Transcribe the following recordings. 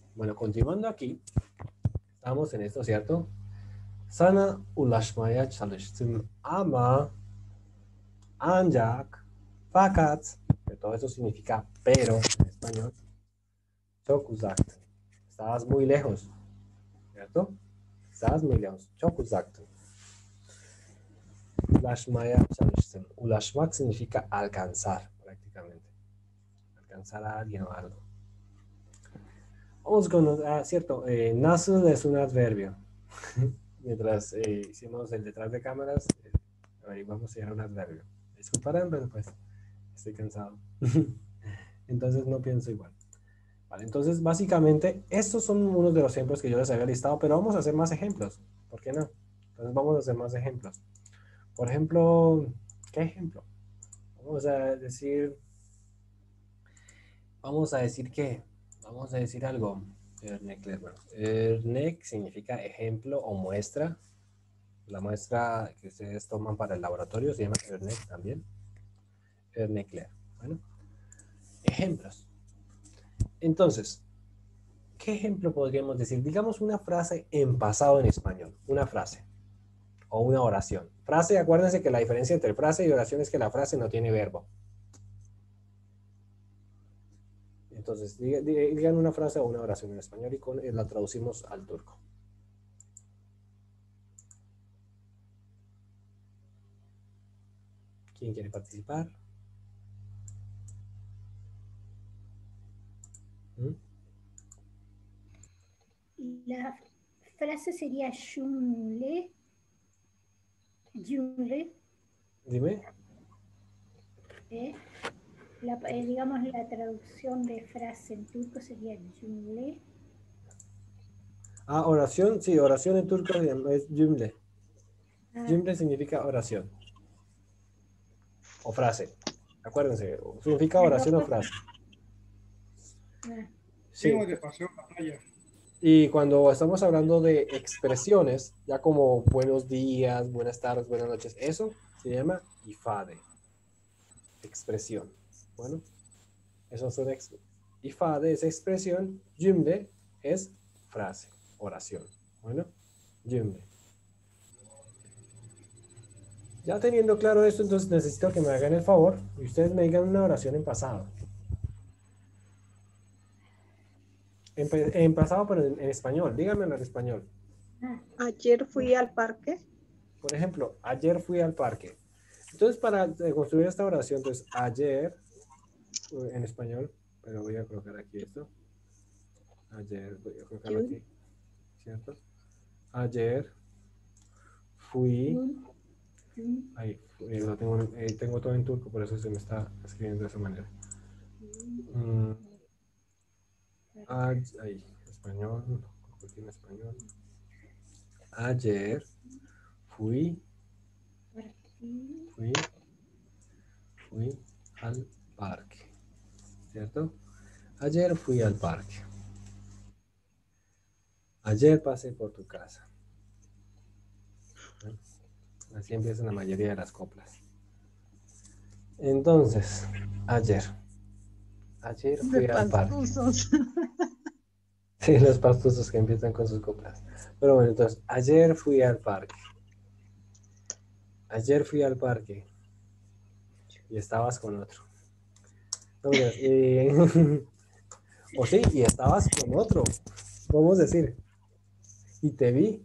Bueno, continuando aquí, estamos en esto, ¿cierto? Sana ulaşmaya çalıştım ama ancak fakat, que todo eso significa pero en español, çok uzaktın. Estabas muy lejos, ¿cierto? Estabas muy lejos, çok uzaktın. Ulaşmaya çalıştım. Ulaşmak significa alcanzar, prácticamente. Alcanzar a alguien o algo. Vamos con, cierto, nasıl es un adverbio. Mientras hicimos el detrás de cámaras, averiguamos si era un adverbio. Disculparán, pero pues estoy cansado. Entonces no pienso igual. Vale, entonces básicamente estos son unos de los ejemplos que yo les había listado, pero vamos a hacer más ejemplos. ¿Por qué no? Entonces vamos a hacer más ejemplos. Por ejemplo, ¿qué ejemplo? Vamos a decir, ¿qué? Vamos a decir algo. Örnek significa ejemplo o muestra. La muestra que ustedes toman para el laboratorio se llama örnek también. Örnekler. Bueno, ejemplos. Entonces, ¿qué ejemplo podríamos decir? Digamos una frase en pasado en español. Una frase o una oración. Frase, acuérdense que la diferencia entre frase y oración es que la frase no tiene verbo. Entonces, digan una frase o una oración en español y la traducimos al turco. ¿Quién quiere participar? ¿Mm? La frase sería cümle. Cümle. Dime. Digamos, la traducción de frase en turco sería cümle. Ah, oración, sí, oración en turco es cümle. Cümle significa oración. O frase. Acuérdense, significa oración o frase. Sí. Y cuando estamos hablando de expresiones, ya como buenos días, buenas tardes, buenas noches, eso se llama ifade. Expresión. Bueno, eso son ifade es expresión, cümle es frase, oración. Bueno, cümle. Ya teniendo claro esto, entonces necesito que me hagan el favor y ustedes me digan una oración en pasado. En pasado, pero en español. Díganmelo en español. Ayer fui al parque. Por ejemplo, ayer fui al parque. Entonces, para construir esta oración, entonces, ayer, en español, pero voy a colocar aquí esto. Ayer, voy a colocarlo aquí, ¿cierto? Ayer fui, ahí, tengo todo en turco, por eso se me está escribiendo de esa manera. Ahí, español, aquí en español. Ayer fui al parque, ¿cierto? Ayer fui al parque. Ayer pasé por tu casa. ¿No? Así empiezan la mayoría de las coplas. Entonces, ayer fui al parque. Sí, los pastusos que empiezan con sus coplas. Pero bueno, entonces, ayer fui al parque. Ayer fui al parque. Y estabas con otro. No, o sí, y estabas con otro. Vamos a decir. Y te vi.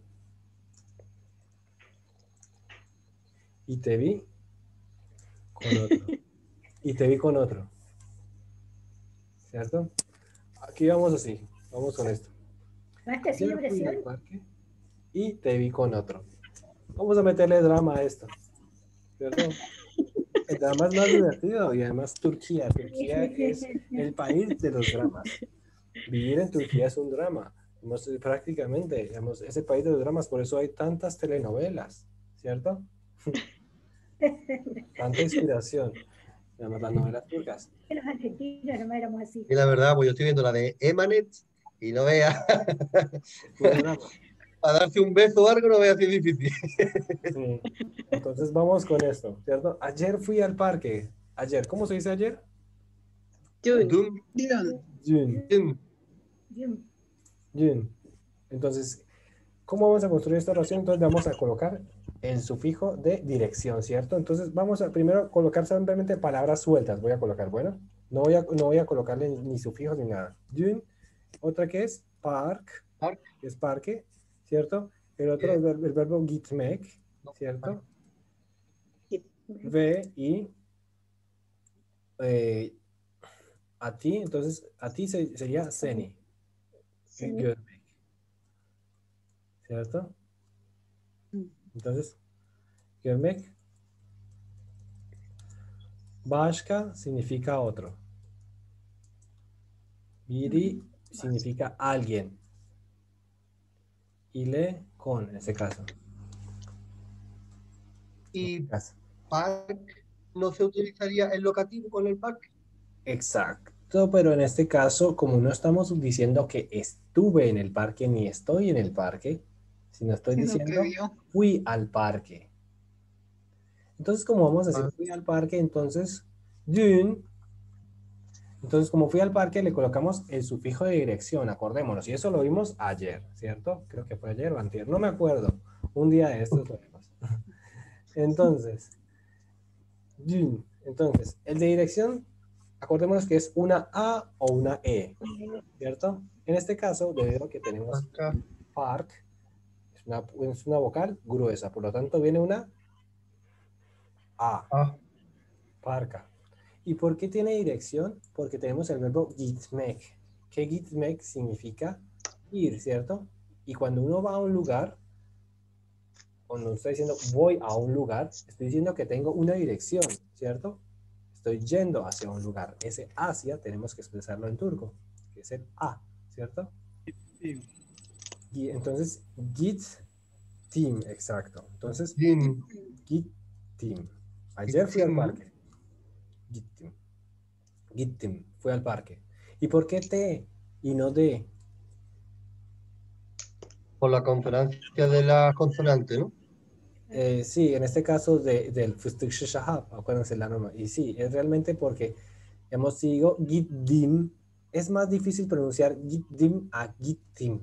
Y te vi con otro. Y te vi con otro. ¿Cierto? Aquí vamos así. Vamos con esto. Ayer fui al parque y te vi con otro. Vamos a meterle drama a esto. ¿Cierto? El drama es más divertido y además Turquía. Turquía es el país de los dramas. Vivir en Turquía es un drama. Prácticamente, digamos, es el país de los dramas, por eso hay tantas telenovelas, ¿cierto? Tanta inspiración. Digamos, las novelas turcas. Los argentinos no éramos así. Y la verdad, pues yo estoy viendo la de Emanet y no vea. A darse un beso o algo no vea así difícil. Sí. Entonces vamos con esto, ¿cierto? Ayer fui al parque. Ayer, ¿cómo se dice ayer? Jun. Jun. Dün. Entonces, ¿cómo vamos a construir esta oración? Entonces vamos a colocar el sufijo de dirección, ¿cierto? Entonces vamos a primero colocar simplemente palabras sueltas. Voy a colocar, bueno, no voy a colocarle ni sufijos ni nada. Dün, otra que es park, Park. que es parque, ¿cierto? El otro es el verbo gitmek, ¿cierto? Ve y a ti, entonces a ti sería seni, görmek, ¿cierto? Entonces, görmek, başka significa otro. Biri significa alguien. Ile con, en este caso. Y park no se utilizaría el locativo con el parque. Exacto, pero en este caso, como no estamos diciendo que estuve en el parque ni estoy en el parque, sino estoy Sino que diciendo vio. fui al parque. Entonces, como vamos a decir fui al parque, entonces, dün, entonces como fui al parque le colocamos el sufijo de dirección, acordémonos, y eso lo vimos ayer, ¿cierto? Creo que fue ayer o antier, no me acuerdo, un día de estos lo vimos. Entonces, dün, entonces, el de dirección, acordémonos que es una A o una E, ¿cierto? En este caso, debido a que tenemos Acá. park, es una vocal gruesa, por lo tanto viene una A, Ah, parka. ¿Y por qué tiene dirección? Porque tenemos el verbo gitmek, que gitmek significa ir, ¿cierto? Y cuando uno va a un lugar, cuando estoy diciendo voy a un lugar, estoy diciendo que tengo una dirección, ¿cierto? Estoy yendo hacia un lugar. Ese hacia tenemos que expresarlo en turco, que es el a, ¿cierto? Sí. Y entonces, git team, exacto. Entonces, Jim. git team. Ayer fui al Gittim. parque. Git team. Git team. Fui al parque. ¿Y por qué te y no de? Por la conferencia de la consonante, ¿no? Sí, en este caso del Fıstıkçı Şahap, acuérdense la norma. Y sí, es realmente porque, digamos, si digo gittim, es más difícil pronunciar gittim a gittim.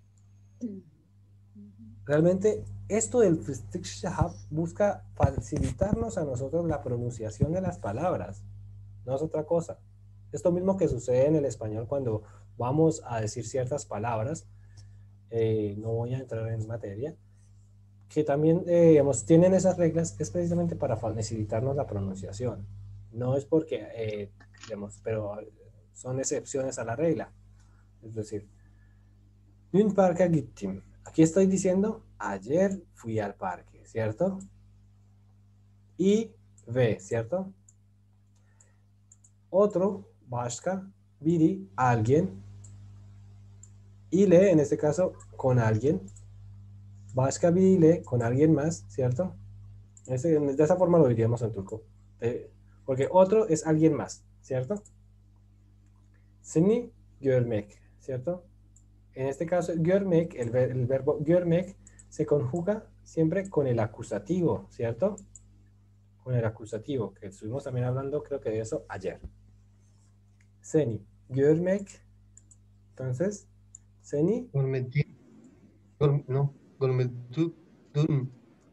Realmente, esto del Fıstıkçı Şahap busca facilitarnos a nosotros la pronunciación de las palabras. No es otra cosa. Esto mismo que sucede en el español cuando vamos a decir ciertas palabras. No voy a entrar en materia. Que también, digamos, tienen esas reglas, es precisamente para facilitarnos la pronunciación. No es porque, digamos, pero son excepciones a la regla. Es decir, dün parka gittim. Aquí estoy diciendo, ayer fui al parque, ¿cierto? Y ve, ¿cierto? Otro, başka, biri, alguien. Ile, en este caso, con alguien. Başka biriyle, con alguien más, ¿cierto? De esa forma lo diríamos en turco. Porque otro es alguien más, ¿cierto? Seni görmek, ¿cierto? En este caso, görmek, el verbo görmek, se conjuga siempre con el acusativo, ¿cierto? Con el acusativo, que estuvimos también hablando, creo que de eso ayer. Seni görmek, entonces, seni. No, görmedim.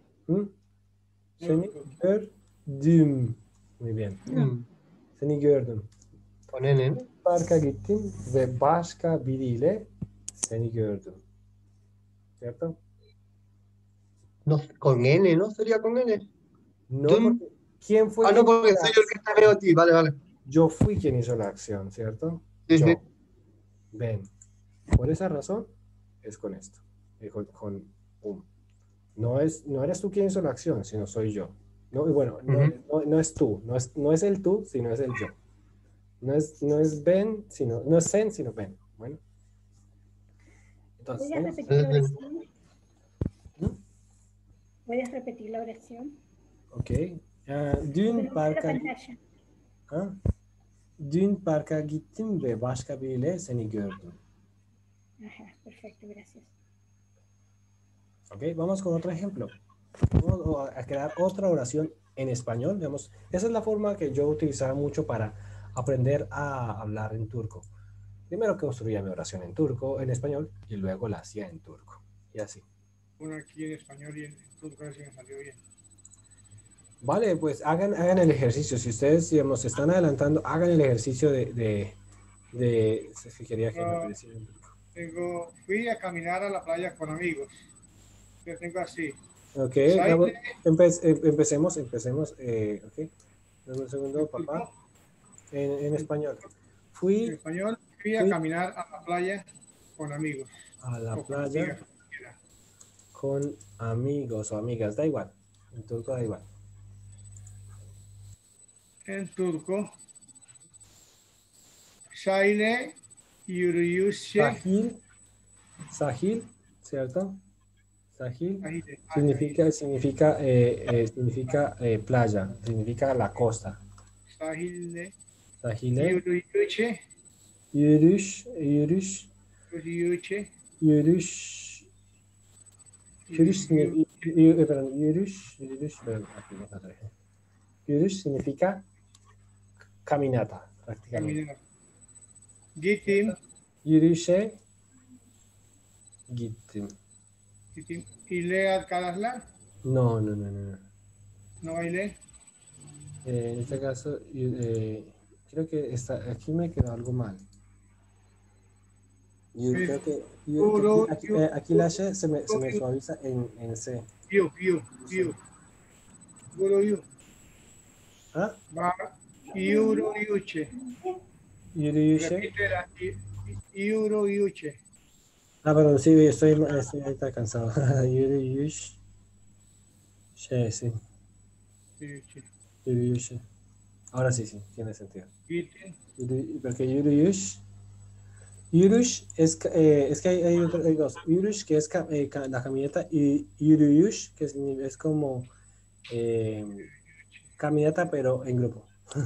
Seni gördüm. Muy bien. Seni gördüm. Con N, ¿no? Parka gittim ve başka biriyle seni gördüm. ¿Cierto? No, con N, ¿no? Sería con N. No, Dum. porque ¿quién fue Ah, quien no, porque hizo la soy yo el que está veo a ti. Vale, vale. Yo fui quien hizo la acción, ¿cierto? Sí, Yo. sí. Ven. Por esa razón es con esto. Con no eres tú quien hizo la acción, sino soy yo. No, y bueno, no es tú, no es el tú, sino es el yo. No es Ben, sino, no es Sen, sino Ben. Bueno. Entonces, ¿Puedes repetir la oración? ¿Puedes repetir la oración? Ok. Dün parka dün parka gittim ve başka biriyle seni gördüm. Ajá, perfecto, gracias. Ok, vamos con otro ejemplo. Vamos a crear otra oración en español. Esa es la forma que yo utilizaba mucho para aprender a hablar en turco. Primero construía mi oración en turco, en español, y luego la hacía en turco. Y así. Uno aquí en español y en turco, a ver si me salió bien. Vale, pues hagan el ejercicio. Si ustedes, digamos, se están adelantando, hagan el ejercicio si quería que me apareciera en turco. Fui a caminar a la playa con amigos. Yo tengo así. Ok, Saile, empecemos. Ok, dame un segundo, en papá. turco, En español. en Fui español, fui a caminar a la playa con amigos. a la O con playa amigas, como quiera. con amigos o amigas, da igual. En turco da igual. En turco, Saile, yürüyüşe, Sahil, ¿cierto? Sahil Sahile, significa playa, significa la costa. Sahile, Sahile, yürüyüşe, yürüyüş, yürüyüşe, yürüyüş significa caminata, prácticamente. caminar. Gittim, Yürüyüşe gittim. gittim. İle arkadaşlar, No. no ile. En este caso, creo que aquí me quedó algo mal. Creo que aquí la H se me suaviza en C. You. ¿Ah? Yürüyüşe. Yürüyüşe. Repítela. Yürüyüşe. Ah, perdón, sí, estoy ahorita cansado. Yürüyüş. Sí. Yürüyüşe. Ahora sí, tiene sentido. Gittim. Porque yürüyüş es que hay dos. Yürüyüş, que es la caminata, y yürüyüş, que es como caminata, pero en grupo.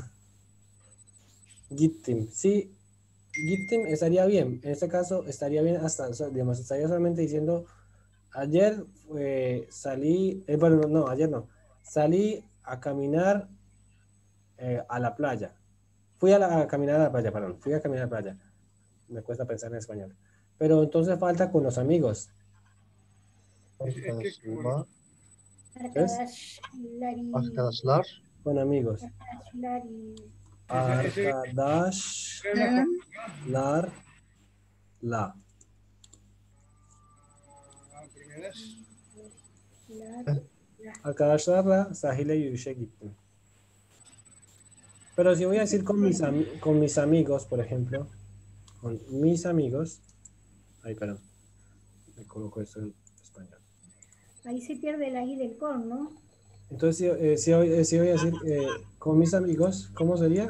Gittim. Sí, Gittim estaría bien. En este caso, estaría bien hasta, digamos, estaría solamente diciendo, ayer salí, bueno, no, ayer no. Salí a caminar a la playa. Fui a caminar a la playa, perdón. Fui a caminar a la playa. Me cuesta pensar en español. Pero entonces falta con los amigos. Arkadaşlar. Arkadaşları. Arkadaşlar. Con amigos. Arkadaşları. Arkadaşlar. La. Arkadaşlarla sahile yürüyüşe gittim. Pero si voy a decir con mis amigos, por ejemplo, con mis amigos, ay, perdón, me coloco esto en español. Ahí se pierde la I del con, ¿no? Entonces, si voy a decir con mis amigos, ¿cómo sería?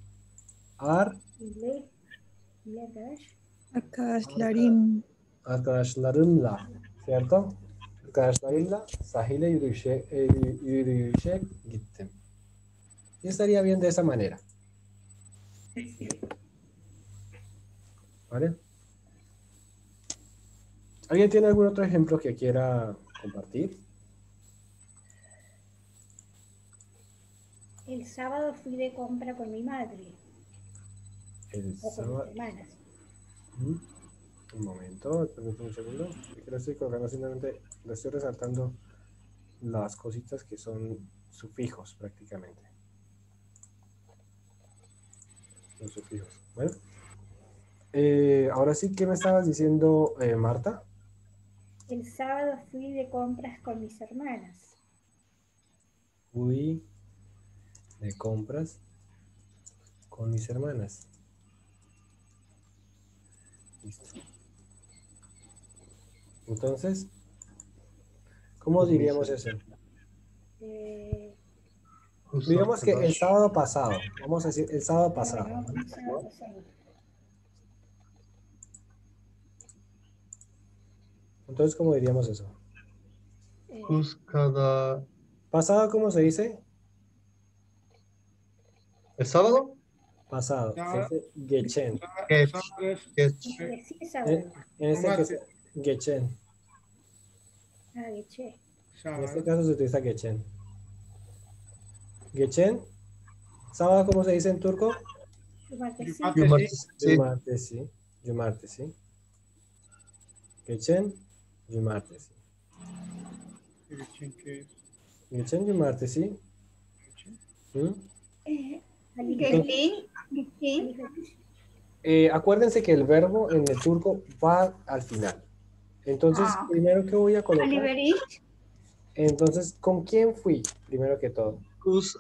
Arkadaşlarım. Arkadaşlarımla, ¿cierto? Arkadaşlarımla sahile yürüyüşe gittim. Y estaría bien de esa manera. ¿Vale? ¿Alguien tiene algún otro ejemplo que quiera compartir? El sábado fui de compra con mi madre. El O con sábado. mis hermanas. Un momento, permítame un segundo. Que lo estoy colocando, simplemente le estoy resaltando las cositas que son sufijos prácticamente. Son sufijos. Bueno. Ahora sí, ¿qué me estabas diciendo, Marta? El sábado fui de compras con mis hermanas. Fui de compras con mis hermanas. Listo. Entonces, ¿cómo diríamos eso? Digamos que el sábado pasado. Vamos a decir el sábado pasado. El sábado pasado. Entonces, ¿cómo diríamos eso? Kuskada. ¿Pasado cómo se dice? ¿El sábado? Pasado. Se dice geçen. Sí, sábado. En este caso, geçen. Geçe. En este caso se utiliza geçen. Geçen. ¿Sábado cómo se dice en turco? Martes. Cumartesi. Martes, sí. cumartesi. Geçen cumartesi. Geçen que Geçen cumartesi. ¿Mm? Alifberish. Geçin. Acuérdense que el verbo en el turco va al final. Entonces, Ah. primero que voy a colocar, Alifberish. entonces, ¿con quién fui? Primero que todo. Kuz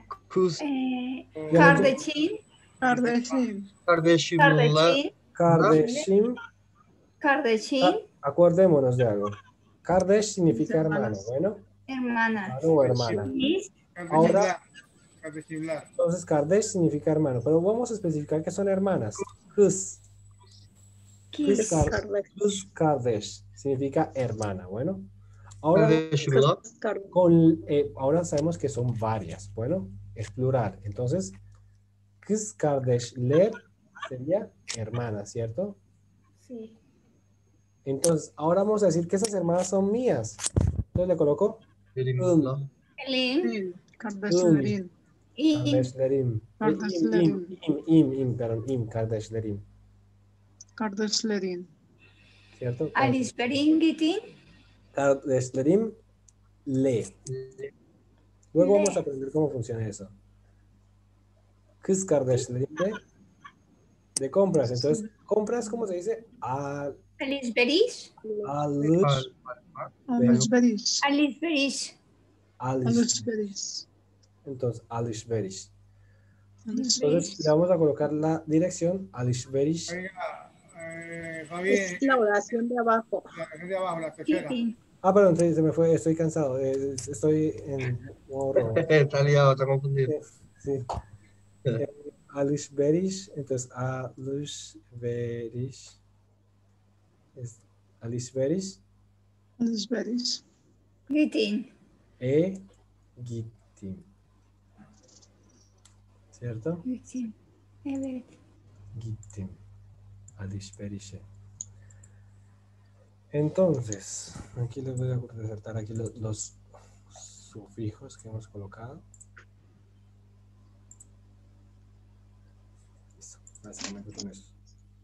Kardeşim. Kardeşim. kardeşimle Kardeşim. Kardeşim. Kardeşim. Acordémonos de algo. Kardeş significa hermano, Hermanas. bueno, Hermanas. hermano o hermana. Biz. Ahora, Kardeşimler. entonces, Kardeş significa hermano, pero vamos a especificar que son hermanas. Kız. Kız. Kız kardeş significa hermana, bueno. Ahora, kardeşimle ahora sabemos que son varias, bueno, es plural. Entonces, kız kardeşler sería hermana, ¿cierto? Sí. Entonces, ahora vamos a decir que esas hermanas son mías. Entonces le coloco benimle Elin. Kardeşlerin. İn. kardeşlerim. Kardeşlerim. Perdón, kardeşlerim. Kardeşlerin. ¿Cierto? Alişberin gittin. Kardeşlerim le. Luego vamos a aprender cómo funciona eso. Kız kardeşlerim de compras. Entonces, compras, ¿cómo se dice? Alişberiş. Alışveriş. Alişberiş. Alışveriş. Entonces, alışveriş. Alışveriş. Entonces, le vamos a colocar la dirección alışveriş. Oiga, Fabi, Es la oración de abajo. la canción de abajo, la tercera. Gittin. Perdón, se me fue, estoy cansado. Estoy en modo rojo. está liado, está confundido. Sí. Alışveriş, entonces alışveriş es alışveriş Alışveriş. Gittin. gittim. ¿Cierto? Gittin. Evet. Gittim. Alışverişe. Entonces, aquí les voy a resaltar aquí los sufijos que hemos colocado. Listo, básicamente con eso.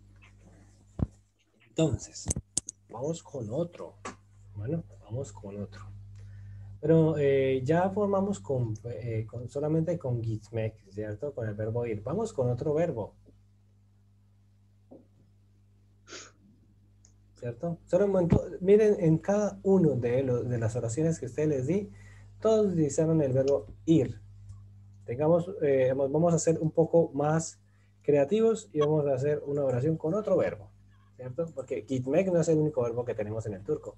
Entonces, vamos con otro. Bueno, vamos con otro. Pero ya formamos solamente con gitmek, ¿cierto? Con el verbo ir. Vamos con otro verbo. ¿Cierto? Solo un momento, miren, en cada uno de las oraciones que ustedes les di, todos utilizaron el verbo ir. Vamos a ser un poco más creativos y vamos a hacer una oración con otro verbo, ¿cierto? Porque gitmek no es el único verbo que tenemos en el turco.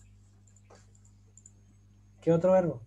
¿Qué otro verbo?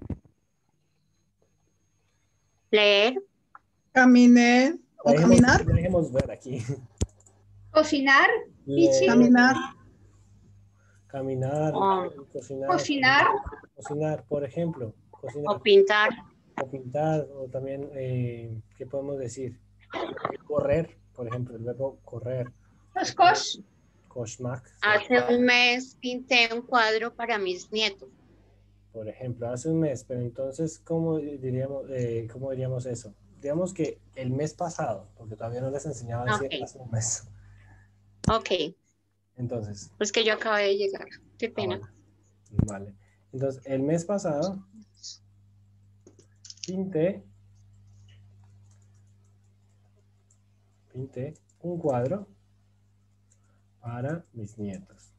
Leer, Caminar o caminar. Dejemos ver aquí. Cocinar. Leer, Caminar. Caminar, cocinar. Cocinar, por ejemplo. Cocinar. o pintar, O pintar, o también, ¿qué podemos decir? Correr, por ejemplo, el verbo correr. Koş. Koşmak, hace un mes pinté un cuadro para mis nietos. por ejemplo, hace un mes, pero entonces, ¿cómo diríamos eso? Digamos que el mes pasado, porque todavía no les enseñaba a decir Ok. hace un mes. Ok, Entonces, pues que yo acabé de llegar. Qué pena. vale. Entonces, el mes pasado pinté un cuadro para mis nietos.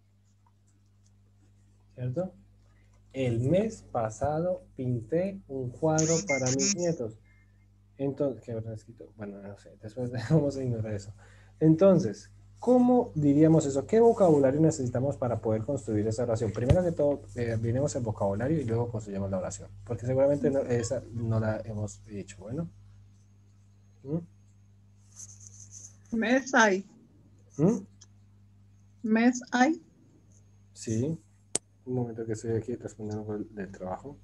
¿Cierto? El mes pasado pinté un cuadro para mis nietos. Entonces, ¿qué habrá escrito? Bueno, no sé, después vamos a ignorar eso. Entonces, ¿cómo diríamos eso? ¿Qué vocabulario necesitamos para poder construir esa oración? Primero que todo, miremos el vocabulario y luego construyamos la oración. Porque seguramente esa no la hemos dicho. Bueno. Mes hay. Mes hay. Sí. Un momento que estoy aquí respondiendo por el del trabajo.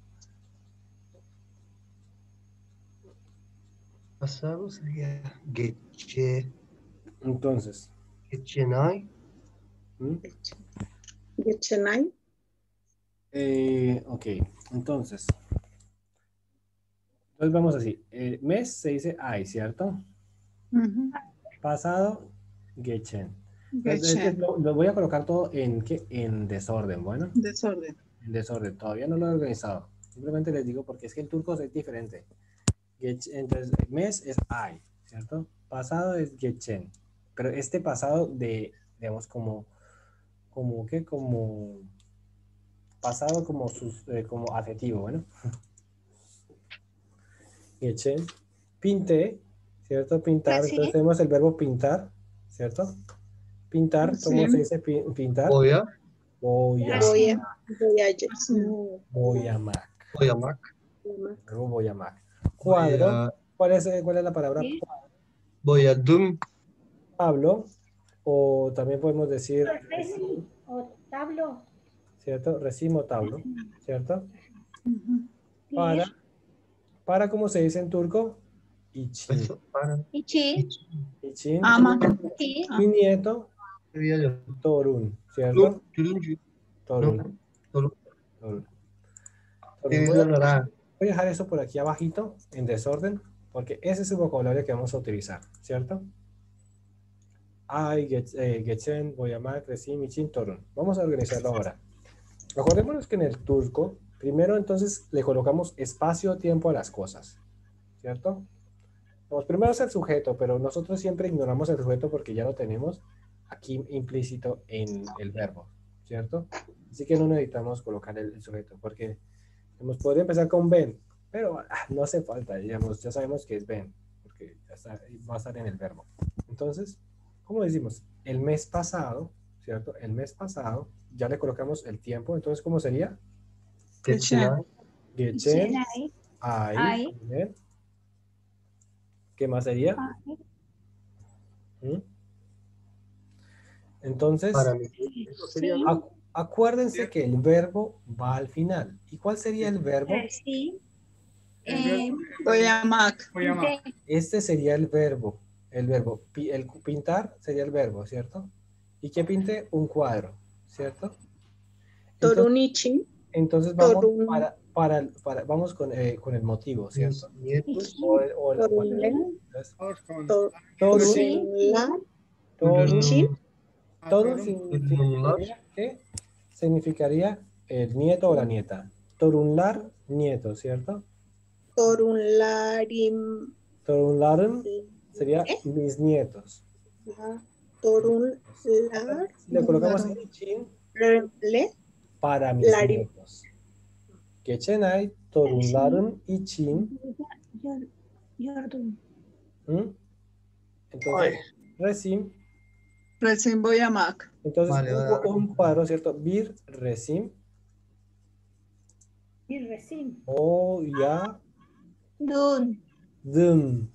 Pasado sería geçe, Entonces. geçenay, Geçenay, Ok, entonces vamos así. Mes se dice ay, ¿cierto? Ujú. Pasado, geçen. Geçen. Lo voy a colocar todo en, ¿qué? En desorden, bueno. Desorden. En desorden, todavía no lo he organizado. Simplemente les digo porque es que el turco es diferente. Entonces, mes es ay, ¿cierto? Pasado es geçen. Pero este pasado de, digamos, como ¿qué? Como pasado como adjetivo, bueno. Geçen. Pinté, ¿cierto? Pintar. Sí. Entonces tenemos el verbo pintar, ¿cierto? Pintar, ¿cómo Sí. se dice pintar? Voy a, Boyamak. Verbo boyamak. Cuadro. ¿Cuál es la palabra? Sí. voy a dum, Pablo. O también podemos decir, Reci o tablo. ¿cierto? Recimo tablo, ¿cierto? Ujú. Para ¿cómo se dice en turco? İçin. eso, para, İçin. İçin. Ama. Sí. Mi nieto, sería yo. torun, ¿cierto? Turuncu, Torun. no, solo, Torun. tiene Voy a naranja. dejar eso por aquí abajito, en desorden, porque ese es el vocabulario que vamos a utilizar, ¿cierto? Ay, geçen, boyamak, resim, için, torun. Vamos a organizarlo ahora. Acordémonos que en el turco, primero entonces le colocamos espacio-tiempo a las cosas, ¿cierto? Vamos, primero es el sujeto, pero nosotros siempre ignoramos el sujeto porque ya lo tenemos aquí implícito en el verbo, ¿cierto? Así que no necesitamos colocar el sujeto, porque podría empezar con ven, pero no hace falta, digamos, ya sabemos que es ven, porque ya está, va a estar en el verbo. Entonces, ¿cómo decimos? El mes pasado, ¿cierto? El mes pasado, ya le colocamos el tiempo, entonces, ¿cómo sería? Geçen. Geçen Ay. ay. Ay. Bien. ¿Qué más sería? Ay. ¿Mm? Entonces, Para mí, eso sería Sí. acuérdense que el verbo va al final. ¿Y cuál sería el verbo? Sí. Boyamak. Boyamak. Este sería el verbo. El pintar sería el verbo, ¿cierto? ¿Y qué pinte? Un cuadro, ¿cierto? Torun için. Entonces vamos Torun. vamos con el motivo, ¿cierto? mis nietos, Entonces, Vamos con torun, Torunlar, significaría ¿qué? Significaría el nieto o la nieta. Torunlar, nieto, ¿cierto? Torunlarim. Torunlarım sería mis nietos. Torunlar. Le colocamos el için Le. para mis nietos. Geçen ay torunlarım için. Yordum. ¿Mm? Entonces, resim. Resim boyamak. Entonces, Vale, un cuadro, ¿cierto? Bir resim. Y recién. O ya. Dun. Dım.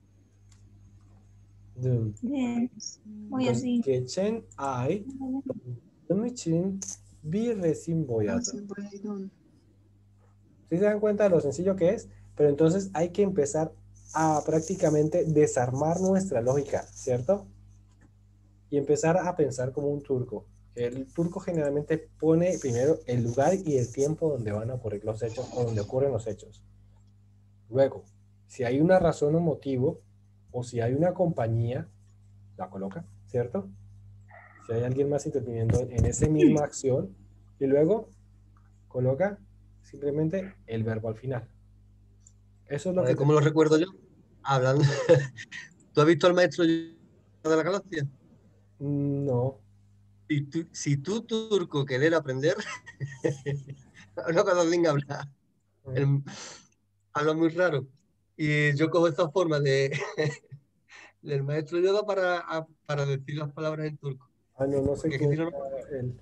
Dım. Boyadım. Geçen ay torunlarım için bir resim boyadım. Resim boyaydın. ¿Sí se dan cuenta de lo sencillo que es? Pero entonces hay que empezar a prácticamente desarmar nuestra lógica, ¿cierto? Y empezar a pensar como un turco. El turco generalmente pone primero el lugar y el tiempo donde van a ocurrir los hechos o donde ocurren los hechos. Luego, si hay una razón o motivo, o si hay una compañía, la coloca, ¿cierto? Si hay alguien más interviniendo en esa misma acción, y luego coloca simplemente el verbo al final. Eso es lo que... ¿cómo lo recuerdo yo? Hablando. ¿Tú has visto al maestro de la galaxia? No. Si tú turco querer aprender, no cuando venga a hablar. Habla muy raro. Y yo cojo esa forma del maestro Yoda para decir las palabras en turco. No sé quién es él.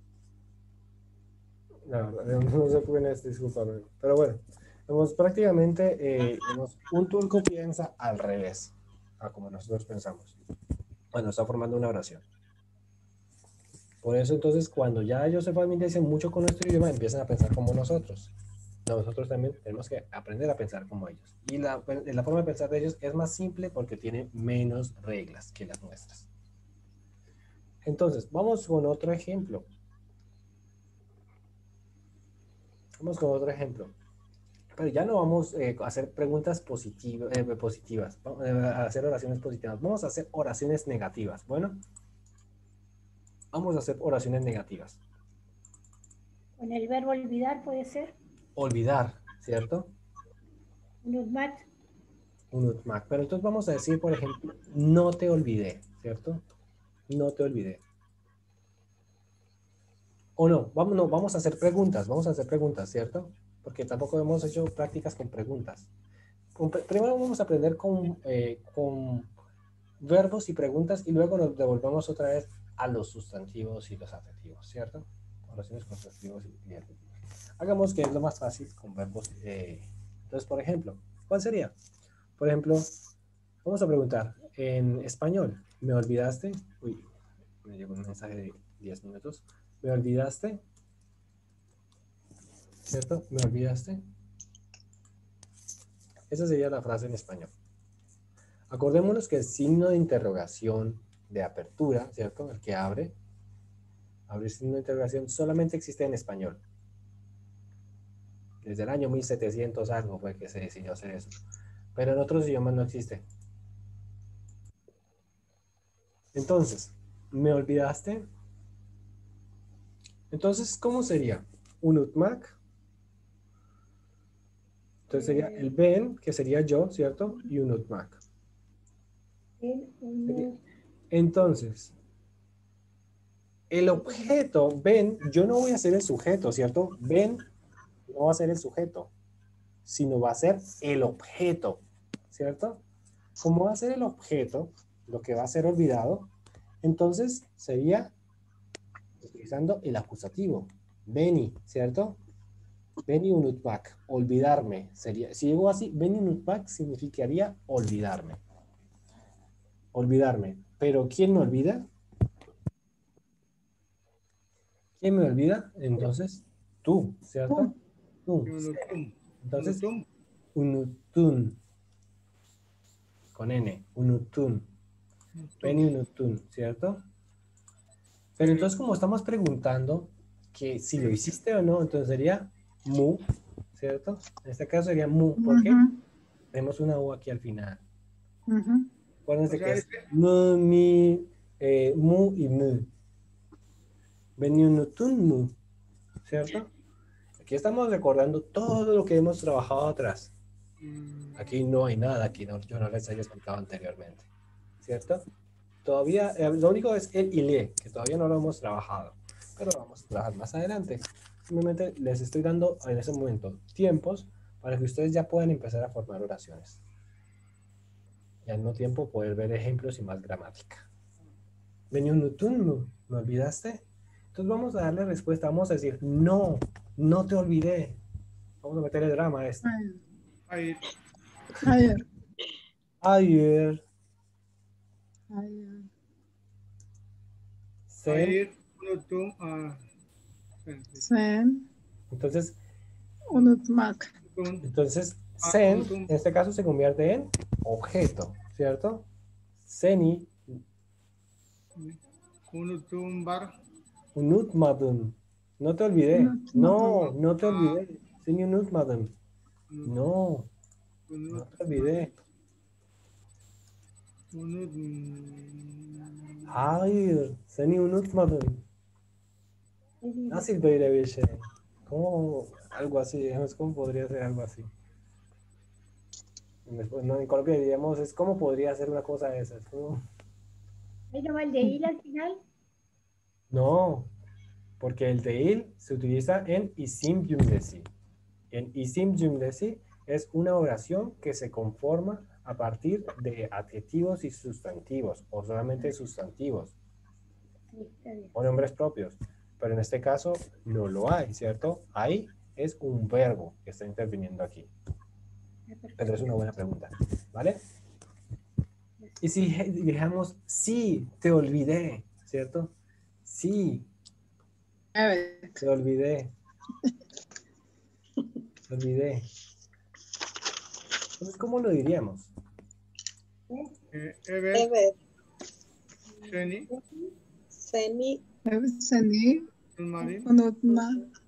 No sé quién es, discúlpame. Pero bueno, prácticamente un turco piensa al revés a como nosotros pensamos. Bueno, está formando una oración. Por eso entonces cuando ya ellos se familiarizan mucho con nuestro idioma, empiezan a pensar como nosotros. Nosotros también tenemos que aprender a pensar como ellos. Y la forma de pensar de ellos es más simple porque tiene menos reglas que las nuestras. Entonces, vamos con otro ejemplo. Pero ya no vamos a hacer preguntas positivas, a hacer oraciones positivas. Vamos a hacer oraciones negativas. Bueno, Vamos a hacer oraciones negativas. Con el verbo olvidar puede ser. Olvidar, ¿cierto? Unutmat. Unutmak. Pero entonces vamos a decir, por ejemplo, no te olvidé, ¿cierto? No te olvidé. O no, vamos a hacer preguntas, ¿cierto? Porque tampoco hemos hecho prácticas con preguntas. Primero vamos a aprender con verbos y preguntas y luego nos devolvemos otra vez a los sustantivos y los adjetivos, ¿cierto? Oraciones con sustantivos y adjetivos. Hagamos que es lo más fácil con verbos. Entonces, por ejemplo, ¿cuál sería? Por ejemplo, vamos a preguntar en español, ¿me olvidaste? Uy, me llegó un mensaje de 10 minutos. ¿Me olvidaste? ¿Cierto? ¿Me olvidaste? Esa sería la frase en español. Acordémonos que el signo de interrogación de apertura, ¿cierto? El que abre, abrir signo de interrogación, solamente existe en español. Desde el año 1700 algo fue que se decidió hacer eso. Pero en otros idiomas no existe. Entonces, ¿me olvidaste? Entonces, ¿cómo sería? Unutmak. Entonces sería el ben, que sería yo, ¿cierto? Y unutmak. Entonces, el objeto, ben, yo no voy a ser el sujeto, ¿cierto? Ben no va a ser el sujeto, sino va a ser el objeto, ¿cierto? Como va a ser el objeto, lo que va a ser olvidado, entonces sería utilizando el acusativo, beni, ¿cierto? Beni unutmak, olvidarme, sería, si digo así, beni unutmak significaría olvidarme. Olvidarme, pero ¿quién me olvida? ¿Quién me olvida? Entonces, tú, ¿cierto? Tú. Entonces, unutun, con N, unutun. Beni unutun, ¿cierto? Pero entonces, como estamos preguntando que si lo hiciste o no, entonces sería mu, ¿cierto? En este caso sería mu, porque tenemos una U aquí al final. Acuérdense que es mu, mi, mu y mu. Beni unutun mu, ¿cierto? Aquí estamos recordando todo lo que hemos trabajado atrás. Aquí no hay nada que yo no les haya explicado anteriormente, ¿cierto? Todavía, lo único es el ile, que todavía no lo hemos trabajado, pero lo vamos a trabajar más adelante. Simplemente les estoy dando en ese momento tiempos para que ustedes ya puedan empezar a formar oraciones. Y al mismo tiempo poder ver ejemplos y más gramática. Beniunutun, ¿me olvidaste? Entonces vamos a darle respuesta, vamos a decir, no, no te olvidé. Vamos a meterle drama a esto. Ayer. Ayer. Ayer. Ayer. Sen. Ayer unutum Sen. Entonces, Unutmak. sen, en este caso se convierte en objeto, ¿cierto? Seni, unutum bar. unutmadın. No te olvidé. No, no te olvidé. Seni unutmadım. No, no te olvidé. Hayır, seni unutmadım. Nasıl böyle bir şey? ¿Cómo algo así? ¿Cómo podría ser algo así? No, en Colombia diríamos, es cómo podría ser una cosa de esas. ¿Cómo? ¿Ahí no va el de il al final? No, porque el değil se utiliza en isim cümlesi. En isim cümlesi es una oración que se conforma a partir de adjetivos y sustantivos, o solamente sustantivos, Sí, está bien. o nombres propios. Pero en este caso no lo hay, ¿cierto? Ahí es un verbo que está interviniendo aquí. Pero es una buena pregunta, ¿vale? Y si dejamos, sí, te olvidé, ¿cierto? Sí, Evet. te olvidé. Te olvidé. Entonces, ¿cómo lo diríamos? Evet. Evet. Seni. Seni. Evet seni. Unutmadım. Unutmak.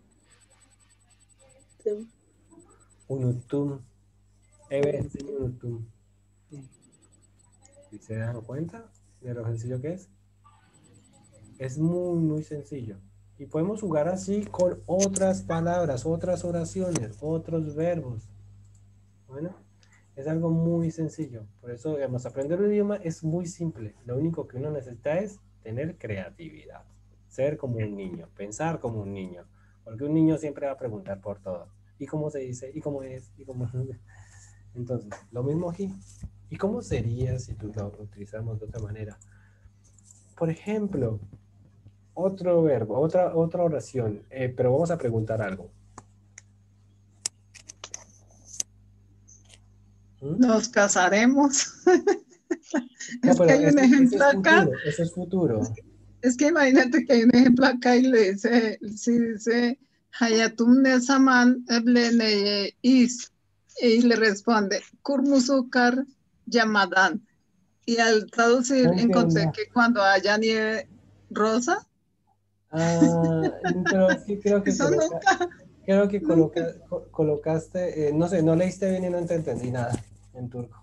Unuttum. Evet, sí, unuttum. ¿Y se dan cuenta de lo sencillo que es? Es muy, muy sencillo. Y podemos jugar así con otras palabras, otras oraciones, otros verbos. Bueno, es algo muy sencillo. Por eso, digamos, aprender un idioma es muy simple. Lo único que uno necesita es tener creatividad. Ser como un niño, pensar como un niño. Porque un niño siempre va a preguntar por todo. ¿Y cómo se dice? ¿Y cómo es? ¿Y cómo? Entonces, lo mismo aquí. ¿Y cómo sería si tú lo utilizamos de otra manera? Por ejemplo, otro verbo, otra oración, pero vamos a preguntar algo. ¿Mm? Nos casaremos. No, Es que pero hay un ese ejemplo es acá. futuro, eso es futuro. Es que imagínate que hay un ejemplo acá y le dice, si dice, Hayatum Nesaman Ebleneye Is, y le responde, Kurmusukar Yamadan. Y al traducir No encontré entiendo. que cuando haya nieve rosa, Ah, pero es que eso nunca, nunca. colocaste, no sé, no leíste bien y no te entendí nada en turco.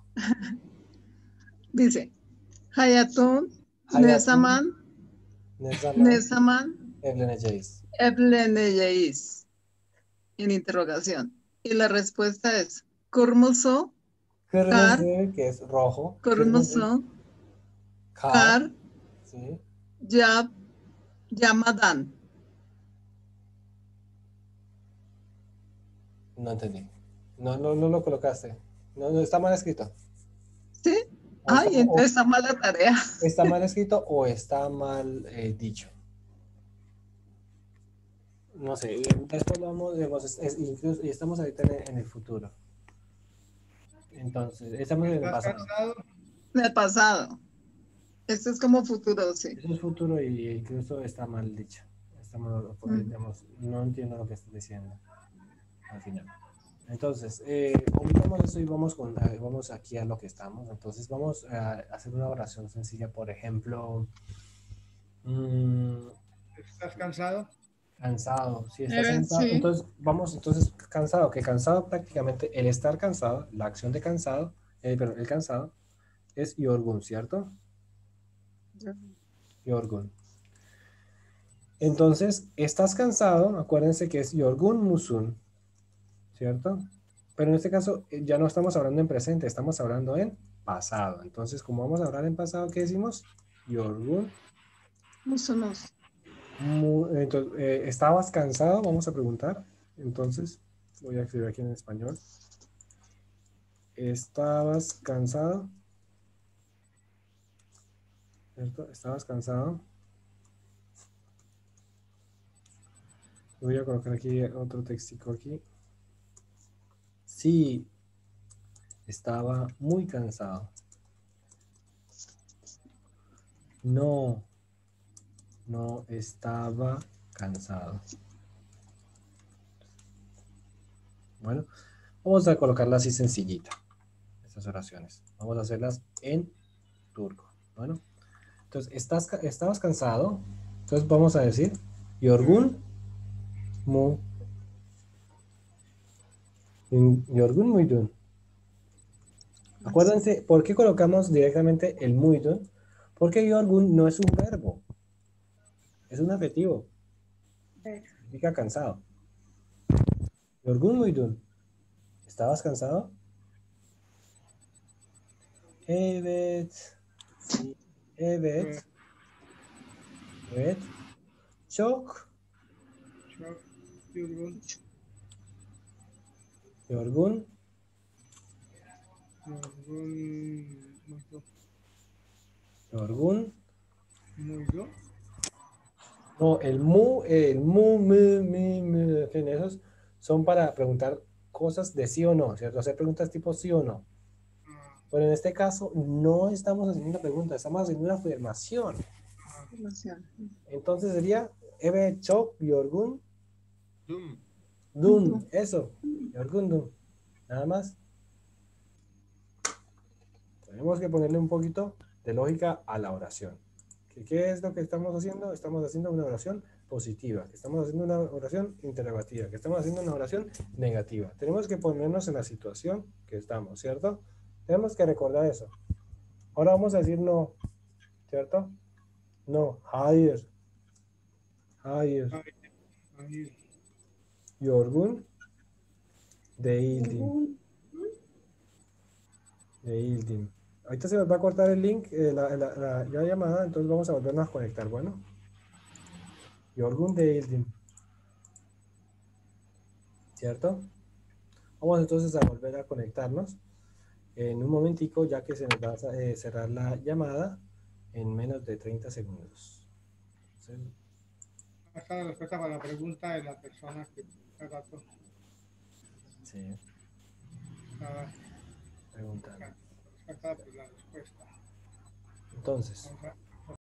Dice, Hayatum Hayatun Nesaman, Nezaman Nesaman Evleneceğiz. Ebleneye Is, en interrogación. Y la respuesta es, Kurmuso Kar, Kırmızı, que es rojo. Kırmızı, Kurmuso kar, Kar ¿sí? Yamadan. No entendí. No lo colocaste. No, está mal escrito. ¿Sí? O Ay, entonces está mala tarea. está mal escrito o está mal dicho. No sé, después lo vamos, digamos, incluso, y estamos ahorita en el futuro. Entonces, estamos en el ¿Estás pasado. cansado? En el pasado. Esto es como futuro, sí. Eso es futuro y incluso está mal dicho. Está mal, digamos, no entiendo lo que estás diciendo al final. Entonces, omitamos eso y vamos aquí a lo que estamos. Entonces, vamos a hacer una oración sencilla. Por ejemplo, ¿Estás cansado? cansado. Si estás cansado, Sí. entonces, cansado. Que cansado prácticamente, el estar cansado, la acción de cansado, perdón, el cansado, es yorgun, ¿cierto? Yorgun. Entonces, estás cansado, acuérdense que es yorgun musun, ¿cierto? Pero en este caso ya no estamos hablando en presente, estamos hablando en pasado. Entonces, como vamos a hablar en pasado, ¿qué decimos? Yorgun. Musunos. Entonces, ¿estabas cansado? Vamos a preguntar. Entonces, voy a escribir aquí en español. ¿Estabas cansado? ¿Cierto? ¿Estabas cansado? Voy a colocar aquí otro textico aquí. Sí, estaba muy cansado. No estaba cansado. Bueno, vamos a colocarla así sencillita, estas oraciones. Vamos a hacerlas en turco. Bueno, entonces, ¿estabas cansado? Entonces vamos a decir, yorgun muydun. Acuérdense, ¿por qué colocamos directamente el muydun? Porque yorgun no es un verbo, es un adjetivo. Significa cansado. Yorgun muydun. ¿Estabas cansado? Evet. Sí. Evet. Evet. Çok. Yorgun. Yorgun. Yorgun. Muy. No, en esos son para preguntar cosas de sí o no, ¿cierto? Hacer preguntas tipo sí o no. Pero en este caso no estamos haciendo una pregunta, estamos haciendo una afirmación. Entonces sería evet çok yorgun dun. Eso, yorgun dun. Nada más. Tenemos que ponerle un poquito de lógica a la oración. ¿Qué es lo que estamos haciendo? Estamos haciendo una oración positiva, que estamos haciendo una oración interrogativa, que estamos haciendo una oración negativa. Tenemos que ponernos en la situación que estamos, ¿cierto? Tenemos que recordar eso. Ahora vamos a decir no, ¿cierto? No, hayır. Hayır. Hayır. Yorgun değildim. Yorgun. Değildim. Ahorita se nos va a cortar el link, la llamada, entonces vamos a volvernos a conectar. Bueno. Yorgun değildim. ¿Cierto? Vamos entonces a volver a conectarnos en un momentico, ya que se nos va a cerrar la llamada en menos de 30 segundos. Entonces, Esta es la respuesta para la pregunta de la persona que hace rato sí, estaba preguntando. sacada por la respuesta. Entonces, Vamos a